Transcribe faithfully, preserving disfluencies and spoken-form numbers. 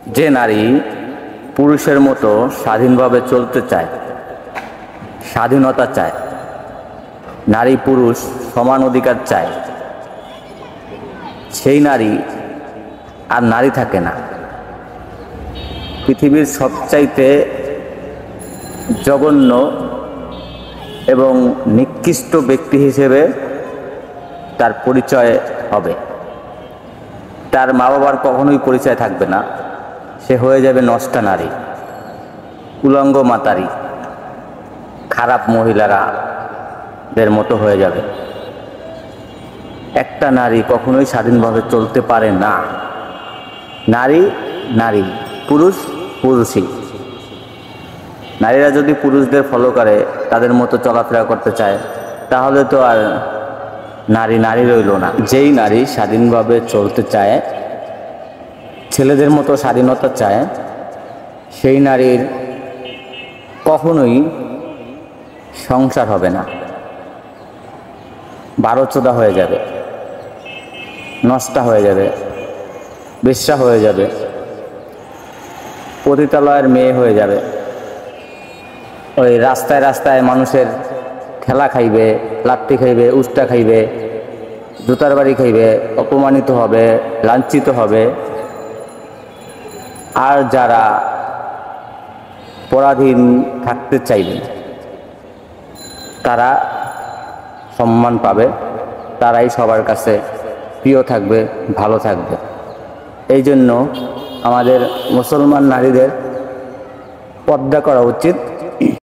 যে নারী পুরুষের মতো স্বাধীনভাবে চলতে চায়, স্বাধীনতা চায়, নারী পুরুষ সমান অধিকার চায়, সেই নারী আর নারী থাকে না। পৃথিবীর সবচাইতে জঘন্য এবং নিকৃষ্ট ব্যক্তি হিসেবে তার পরিচয় হবে। তার মা বাবার কখনোই পরিচয় থাকবে না, সে হয়ে যাবে নষ্টা নারী, উলঙ্গ মাতারি, খারাপ মহিলারা দের মতো হয়ে যাবে। একটা নারী কখনোই স্বাধীনভাবে চলতে পারে না। নারী নারী, পুরুষ পুরুষই। নারীরা যদি পুরুষদের ফলো করে, তাদের মতো চলাফেরা করতে চায়, তাহলে তো আর নারী নারী রইল না। যেই নারী স্বাধীনভাবে চলতে চায়, ছেলেদের মতো স্বাধীনতা চায়, সেই নারীর কখনোই সংসার হবে না, বারোচোদা হয়ে যাবে, নষ্টা হয়ে যাবে, বেশ্যা হয়ে যাবে, পতিতালয়ের মেয়ে হয়ে যাবে। ওই রাস্তায় রাস্তায় মানুষের ঠেলা খাইবে, লাত্তি খাইবে, উস্তা খাইবে, জুতার বাড়ি খাইবে, অপমানিত হবে, লাঞ্ছিত হবে। আর যারা পরাধীন থাকতে চাইবে, তারা সম্মান পাবে, তারাই সবার কাছে প্রিয় থাকবে, ভালো থাকবে। এই জন্য আমাদের মুসলমান নারীদের পর্দা করা উচিত।